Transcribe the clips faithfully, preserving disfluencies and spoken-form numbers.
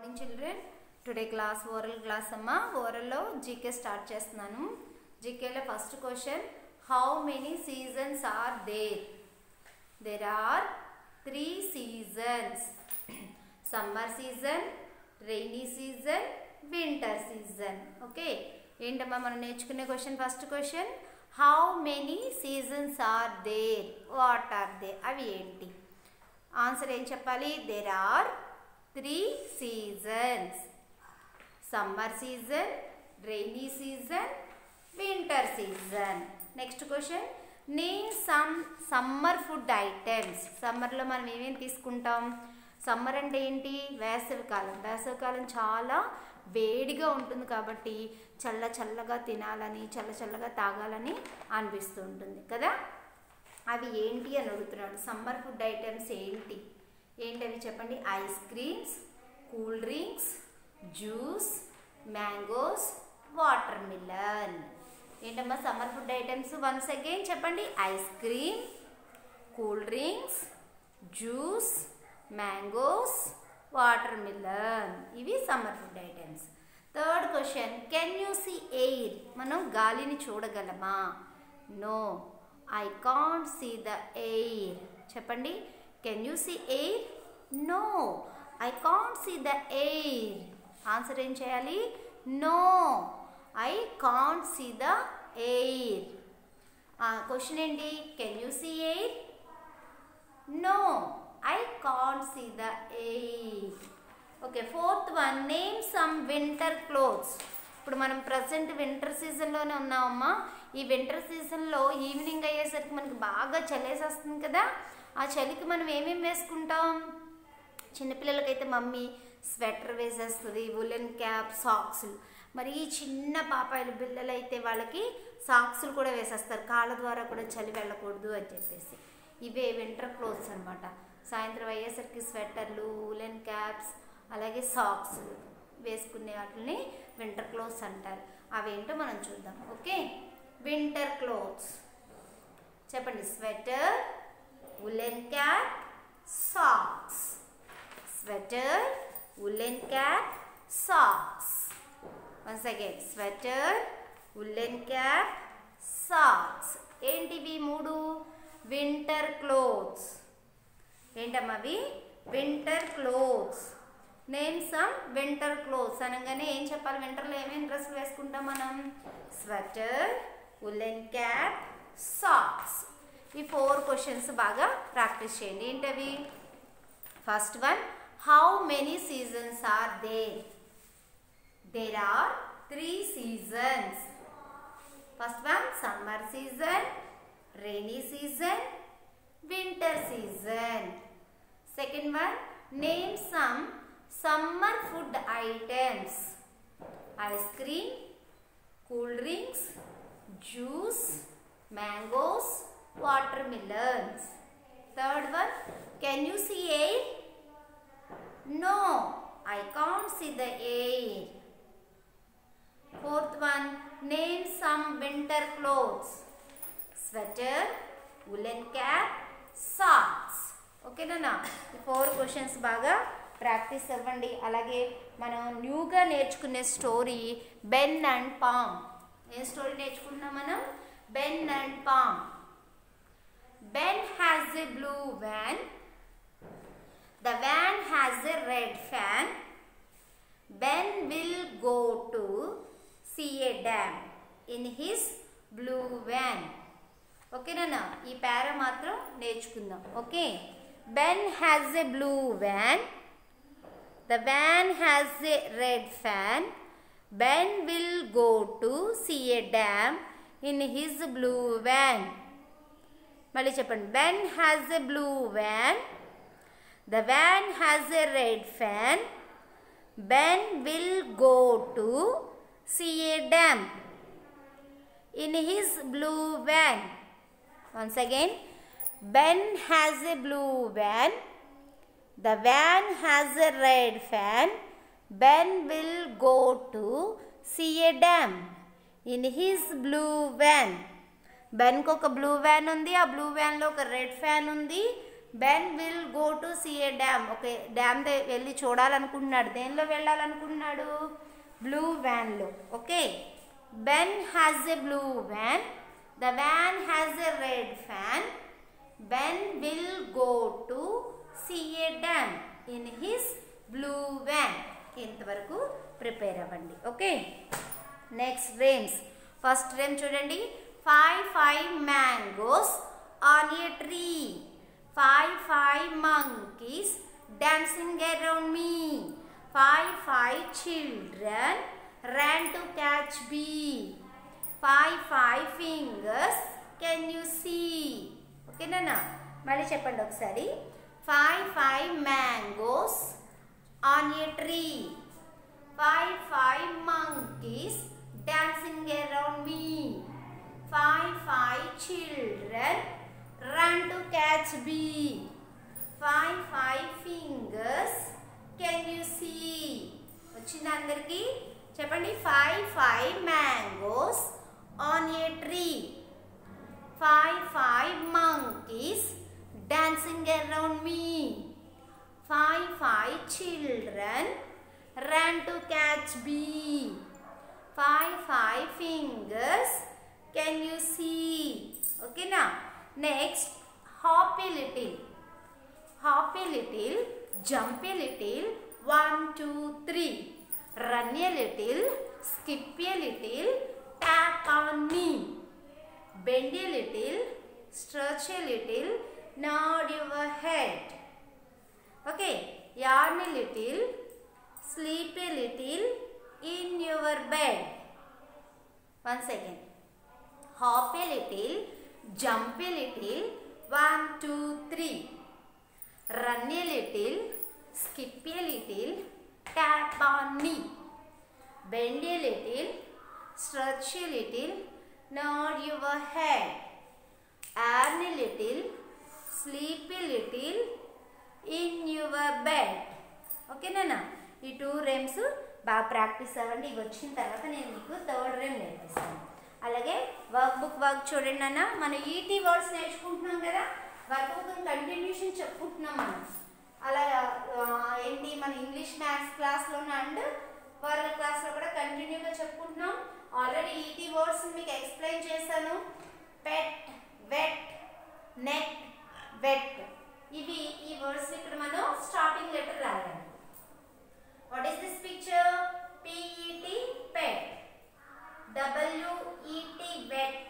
Morning children today class oral class అమ్మా ఓరల్లో GK start చేస్తున్నాను. జీకేలో first question, how many seasons are there? There are three seasons. Summer season, rainy season, winter season. Okay, ఏంటమ్మా మనం నేర్చుకునే question? First question, how many seasons are there? What are they? అవి ఏంటి? Answer ఏం చెప్పాలి? There are three seasons. Summer season, rainy season, winter season. Next question, name some summer food items. సమ్మర్లో మనం ఏమేమి తీసుకుంటాం? సమ్మర్ అంటే ఏంటి? వేసవికాలం. వేసవికాలం చాలా వేడిగా ఉంటుంది కాబట్టి చల్ల చల్లగా తినాలని, చల్ల చల్లగా తాగాలని అనిపిస్తూ ఉంటుంది కదా. అవి ఏంటి అని అడుగుతున్నాడు. సమ్మర్ ఫుడ్ ఐటమ్స్ ఏంటి? ఏంటవి చెప్పండి? Ice creams, cool drinks, juice, mangoes, watermelon. ఏంటమ్మా summer food items? Once again చెప్పండి. Ice cream, cool drinks, juice, mangoes, watermelon. ఇవి summer food items. Third question, can you see air? మనం గాలిని చూడగలమా? No, I can't see the air. చెప్పండి. Can you see air? No, I can't see the air. Answer ఏం చేయాలి? No, I can't see the air. Question ఏంటి? Can you see air? No, I can't see the air. Okay, fourth one, name some winter clothes. ఇప్పుడు మనం present winter సీజన్లోనే ఉన్నామమ్మా. ఈ winter సీజన్లో evening అయ్యేసరికి మనకి బాగా చలేసేస్తుంది కదా. ఆ చలికి మనం ఏమేమి వేసుకుంటాం? చిన్నపిల్లలకైతే మమ్మీ స్వెటర్ వేసేస్తుంది, ఉలెన్ క్యాప్, సాక్స్లు. మరి ఈ చిన్న పాపాయిల పిల్లలు అయితే వాళ్ళకి సాక్స్లు కూడా వేసేస్తారు, కాళ్ళ ద్వారా కూడా చలి వెళ్ళకూడదు అని చెప్పేసి. ఇవే వింటర్ క్లోత్స్ అనమాట. సాయంత్రం అయ్యేసరికి స్వెటర్లు, ఉలెన్ క్యాప్స్, అలాగే సాక్స్లు వేసుకునే వాటిని వింటర్ క్లోత్స్ అంటారు. అవేంటో మనం చూద్దాం. ఓకే, వింటర్ క్లోత్స్ చెప్పండి. Sweater, woolen cap, socks. Sweater, woolen cap, socks. Once again, sweater, woolen cap, socks. ఏంటివి మూడు? Winter clothes. ఏంటమ్మా అవి? Winter clothes. Name some winter clothes అనగానే ఏం చెప్పాలి? వింటర్లో ఏమేమి డ్రెస్సులు వేసుకుంటాం మనం? Sweater, woolen cap, socks. ఈ ఫోర్ క్వశ్చన్స్ బాగా ప్రాక్టీస్ చేయండి. ఏంటవి? First one, how many seasons are there? There are three seasons. First one, summer season, rainy season, winter season. Second one, name some summer food items. Ice cream, cool drinks, juice, mangoes, water melons. Third one, can you see air? No, I can't see the air. Fourth one, name some winter clothes. Sweater, woolen cap, socks. Okay నాన్న, ఈ four questions బాగా practice అవ్వండి. అలాగే మనం న్యూగా నేర్చుకునే story Ben and Pam. ఏ story నేర్చుకుంటున్నాం మనం? Ben and Pam. Ben has a blue van. The van has a red fan. Ben will go to see a dam in his blue van. Okay నాన్న, ఈ para మాత్రం నేర్చుకుందాం. Okay, Ben has a blue van. The van has a red fan. Ben will go to see a dam in his blue van. మళ్ళీ చెప్పండి. Ben has a blue van. The van has a red fan. Ben will go to see a dam in his blue van. Once again, Ben has a blue van. The van has a red fan. Ben will go to see a dam in his blue van. బెన్కి ఒక blue van ఉంది, ఆ blue వ్యాన్లో ఒక red fan ఉంది. Ben will go to see a dam. Okay, dam ద వెళ్ళి చూడాలనుకుంటున్నాడు. దేనిలో వెళ్ళాలనుకుంటున్నాడు? బ్లూ వ్యాన్లో. Okay, Ben has a blue van. The van has a red fan. Ben will go to see a dam in his blue van. ఇంతవరకు prepare అవ్వండి. Okay, next rhymes. First rhyme చూడండి. Five five mangoes on a tree. Five five monkeys dancing around me. Five five children ran to catch bee. Five five fingers can you see? Okay nana, mali cheppandi okasari. Five five mangoes on a tree. Five five monkeys dancing around me. Five five children run to catch bee. Five five fingers can you see? వచ్చిందా అందరికి? చెప్పండి. Five five mangoes on a tree. Five five monkeys dancing around me. Five five children ran to catch bee. Five five fingers can you see? Okay na? Next, hop a little. Hop a little, jump a little, one, two, three. Run a little, skip a little, tap on me. Bend a little, stretch a little, nod your head. Okay, yarn a little, sleep a little in your bed. One second. Hop a little, jump a little, one, two, three. Run a little, skip a little, tap on me. Bend a little, stretch a little, nod your head. Earn a little, sleep a little in your bed. Okay nana, ఈ two rhymes బాగా practice అవ్వండి. ఇవి వచ్చిన తర్వాత నేను మీకు third రేమ్ నేర్పిస్తాను. అలాగే వర్క్ బుక్ వర్క్ చూడండి అన్న. మనం ఈటీ వర్డ్స్ నేర్చుకుంటున్నాం కదా, వర్క్ బుక్ కంటిన్యూషన్ చెప్పుకుంటున్నాం మనం. అలా ఏంటి మన ఇంగ్లీష్ మ్యాథ్స్ క్లాస్లోనే అండ్ వరల్డ్ క్లాస్లో కూడా కంటిన్యూగా చెప్పుకుంటున్నాం. ఆల్రెడీ ఈటీ వర్డ్స్ మీకు ఎక్స్ప్లెయిన్ చేశాను. పెట్, వెట్, నెట్, వెట్, ఇవి ఈ వర్డ్స్ ఇక్కడ మనం స్టార్టింగ్ లెటర్ రాయాలి. What is this picture? P E T pet. W E T wet.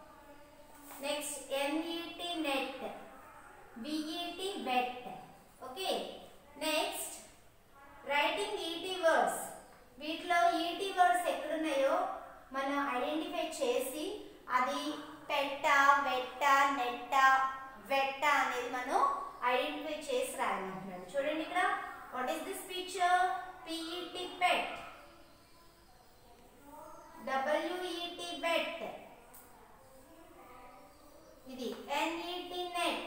Next N E T net. V E T wet. Okay. Next writing E T words. వీటిలో E T words ఎక్కడున్నాయో మనం identify చేసి అది పెట్ట, వెట్ట, నెట్ట, వెట్ట అనేది మనం identify చేసి రాయాలంటున్నాడు. చూడండి ఇక్కడ. What is this picture? P E T pet. W E T wet. ఇది N E T net.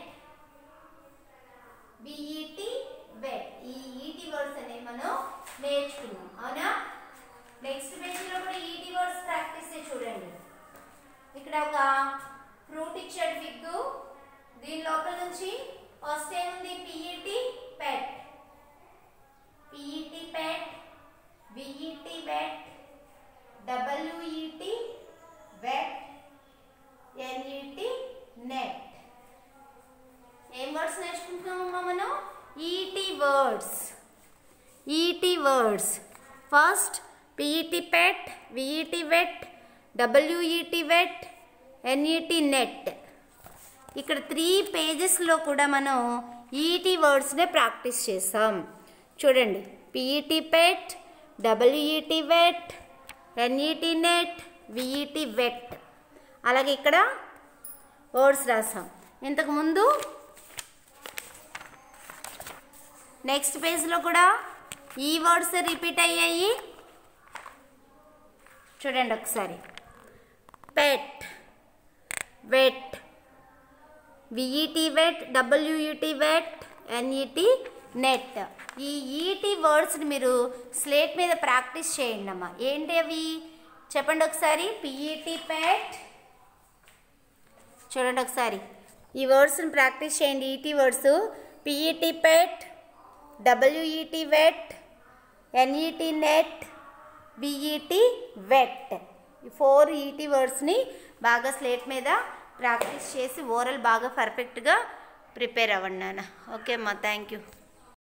V E T wet. ఈ E T వర్డ్స్ అనేవి మనం నేర్చుకున్నాం. అవునా? నెక్స్ట్ పేజీలో కూడా E T వర్డ్స్ ప్రాక్టీస్ చూడండి. ఇక్కడ ఒక ఫ్రూట్ ఇచ్చాడు ఫిగ్. దీని లోపల నుంచి ఫస్ట్ ఏముంది? P E T pet. P E T pet. V E T wet. W E T wet. N E T net. ఏం వర్డ్స్ నేర్చుకుంటున్నామమ్మా మనం? E T words. E T words. First P E T pet, V E T wet, W E T wet, N E T net. ఇక్కడ three పేజెస్లో కూడా మనం E T వర్డ్స్నే practice చేసాం. చూడండి. P E T pet, W E T wet, N E T net, V E T wet. అలాగే ఇక్కడ words రాసాం. ఇంతకుముందు నెక్స్ట్ పేజ్లో కూడా ఈ వర్డ్స్ రిపీట్ అయ్యాయి. చూడండి ఒకసారి. Pet, wet, V E T wet, W E T wet, N E T net. ఈ ఈటీ వర్డ్స్ని మీరు స్లేట్ మీద ప్రాక్టీస్ చేయండి అమ్మా. ఏంటి అవి చెప్పండి ఒకసారి. P E T pet. చూడండి ఒకసారి. ఈ వర్డ్స్ని ప్రాక్టీస్ చేయండి. ET words P E T pet, W E T wet, N E T net, V E T vet. ఈ ఫోర్ ఈటీ వర్డ్స్ని బాగా స్లేట్ మీద ప్రాక్టీస్ చేసి ఓరల్ బాగా పర్ఫెక్ట్గా ప్రిపేర్ అవ్వండి నాన్న. ఓకే అమ్మా, థ్యాంక్ యూ.